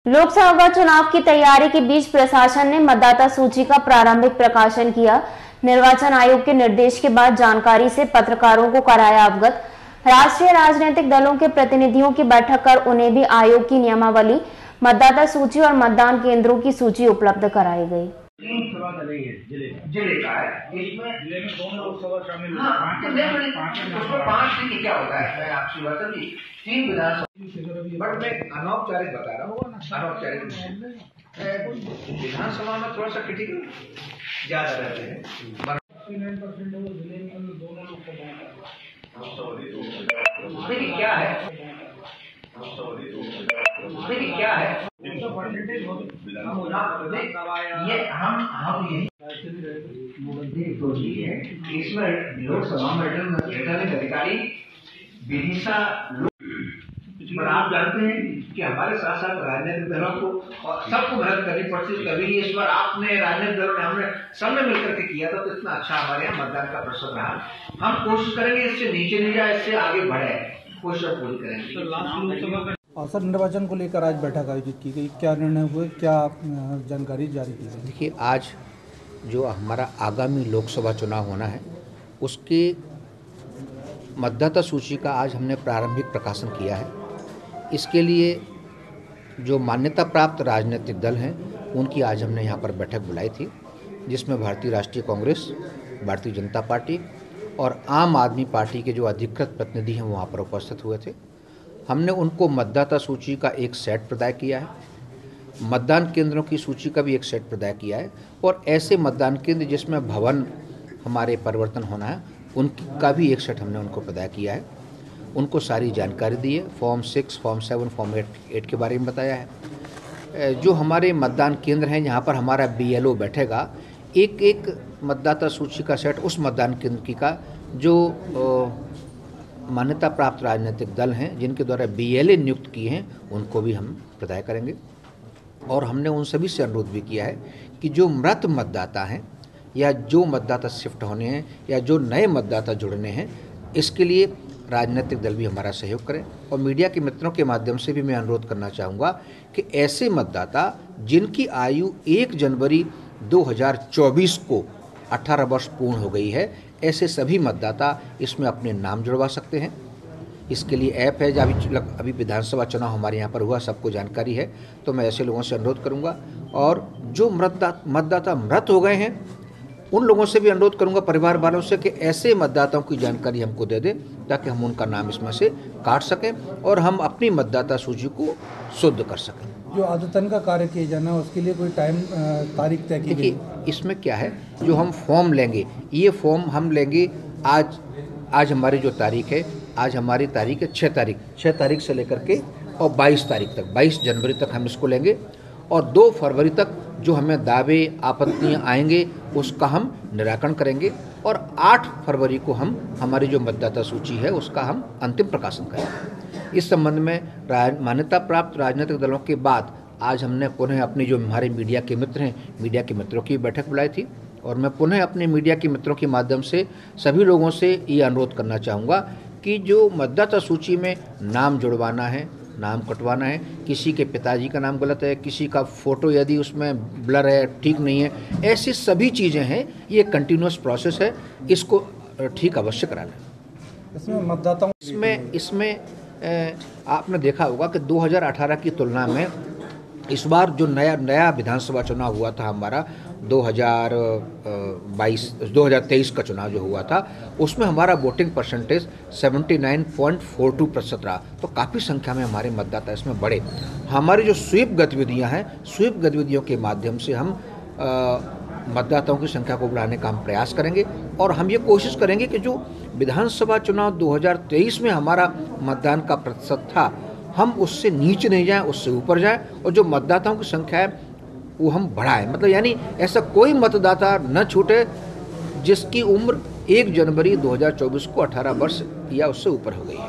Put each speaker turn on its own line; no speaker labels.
लोकसभा चुनाव की तैयारी के बीच प्रशासन ने मतदाता सूची का प्रारंभिक प्रकाशन किया। निर्वाचन आयोग के निर्देश के बाद जानकारी से पत्रकारों को कराया अवगत। राष्ट्रीय राजनीतिक दलों के प्रतिनिधियों की बैठक कर उन्हें भी आयोग की नियमावली, मतदाता सूची और मतदान केंद्रों की सूची उपलब्ध कराई गई।
3 सभा जिले का है, जिले में 2 लोकसभा शामिल है। 5 दिन क्या होता है, मैं आपकी बात समझी। 3 विधानसभा, बट मैं अनौपचारिक बता रहा हूँ, अनौपचारिक विधानसभा में थोड़ा सा क्रिटिकल ज्यादा रहते हैं। 9% वो जिले में 2 लोकसभा क्या है, देखिए क्या है ये हम यही है कि इसमें लोकसभा में रिटर्निंग अधिकारी विदिशा, पर आप जानते हैं कि हमारे साथ साथ राजनीतिक दलों को और सबको मदद करनी पड़ती है। कभी इस बार आपने राजनीतिक दलों ने हमने सबने मिलकर के किया था, तो इतना अच्छा हमारे यहाँ मतदान का प्रश्न रहा। हम कोशिश करेंगे इससे नीचे नहीं जाए, इससे आगे बढ़े, कोशिश पूरी करेंगे।
सर, निर्वाचन को लेकर आज बैठक आयोजित की गई, क्या निर्णय हुए, क्या जानकारी जारी की गई?
देखिए, आज जो हमारा आगामी लोकसभा चुनाव होना है उसके मतदाता सूची का आज हमने प्रारंभिक प्रकाशन किया है। इसके लिए जो मान्यता प्राप्त राजनीतिक दल हैं उनकी आज हमने यहाँ पर बैठक बुलाई थी, जिसमें भारतीय राष्ट्रीय कांग्रेस, भारतीय जनता पार्टी और आम आदमी पार्टी के जो अधिकृत प्रतिनिधि हैं वहाँ पर उपस्थित हुए थे। हमने उनको मतदाता सूची का एक सेट प्रदान किया है, मतदान केंद्रों की सूची का भी एक सेट प्रदान किया है, और ऐसे मतदान केंद्र जिसमें भवन हमारे परिवर्तन होना है उनका भी एक सेट हमने उनको प्रदान किया है। उनको सारी जानकारी दी है, फॉर्म 6, फॉर्म 7, फॉर्म 8 के बारे में बताया है। जो हमारे मतदान केंद्र हैं जहाँ पर हमारा BLO बैठेगा, एक एक मतदाता सूची का सेट उस मतदान केंद्र की का जो मान्यता प्राप्त राजनीतिक दल हैं जिनके द्वारा BLA नियुक्त किए हैं उनको भी हम प्रदान करेंगे। और हमने उन सभी से अनुरोध भी किया है कि जो मृत मतदाता हैं या जो मतदाता शिफ्ट होने हैं या जो नए मतदाता जुड़ने हैं, इसके लिए राजनीतिक दल भी हमारा सहयोग करें। और मीडिया के मित्रों के माध्यम से भी मैं अनुरोध करना चाहूँगा कि ऐसे मतदाता जिनकी आयु 1 जनवरी 2024 को 18 वर्ष पूर्ण हो गई है, ऐसे सभी मतदाता इसमें अपने नाम जुड़वा सकते हैं। इसके लिए ऐप है, जब अभी विधानसभा चुनाव हमारे यहाँ पर हुआ, सबको जानकारी है, तो मैं ऐसे लोगों से अनुरोध करूँगा। और जो मतदाता मृत हो गए हैं उन लोगों से भी अनुरोध करूंगा, परिवार वालों से, कि ऐसे मतदाताओं की जानकारी हमको दे दें ताकि हम उनका नाम इसमें से काट सकें और हम अपनी मतदाता सूची को शुद्ध कर सकें।
जो अद्यतन का कार्य किया जाना है उसके लिए कोई तारीख तय की गई?
इसमें क्या है, जो हम फॉर्म लेंगे, ये फॉर्म हम लेंगे आज हमारी जो तारीख है, आज हमारी तारीख है 6 तारीख से लेकर के और 22 तारीख तक, 22 जनवरी तक हम इसको लेंगे। और 2 फरवरी तक जो हमें दावे आपत्तियाँ आएंगे उसका हम निराकरण करेंगे। और 8 फरवरी को हम हमारी जो मतदाता सूची है उसका हम अंतिम प्रकाशन करेंगे। इस संबंध में मान्यता प्राप्त राजनीतिक दलों के बाद आज हमने पुनः अपनी जो हमारे मीडिया के मित्र हैं, मीडिया के मित्रों की बैठक बुलाई थी। और मैं पुनः अपने मीडिया के मित्रों के माध्यम से सभी लोगों से ये अनुरोध करना चाहूँगा कि जो मतदाता सूची में नाम जुड़वाना है, नाम कटवाना है, किसी के पिताजी का नाम गलत है, किसी का फ़ोटो यदि उसमें ब्लर है, ठीक नहीं है, ऐसी सभी चीज़ें हैं, ये कंटिन्यूस प्रोसेस है, इसको ठीक अवश्य कराना है।
इसमें मतदाताओं
इसमें आपने देखा होगा कि 2018 की तुलना में इस बार जो नया विधानसभा चुनाव हुआ था हमारा 2023 का चुनाव जो हुआ था, उसमें हमारा वोटिंग परसेंटेज 79.42% रहा। तो काफ़ी संख्या में हमारे मतदाता इसमें बढ़े। हमारी जो स्वीप गतिविधियां हैं, स्वीप गतिविधियों के माध्यम से हम मतदाताओं की संख्या को बढ़ाने का हम प्रयास करेंगे। और हम ये कोशिश करेंगे कि जो विधानसभा चुनाव 2023 में हमारा मतदान का प्रतिशत था, हम उससे नीचे नहीं जाएं, उससे ऊपर जाएं, और जो मतदाताओं की संख्या है वो हम बढ़ाएं। मतलब यानी ऐसा कोई मतदाता न छूटे जिसकी उम्र 1 जनवरी 2024 को 18 वर्ष या उससे ऊपर हो गई है।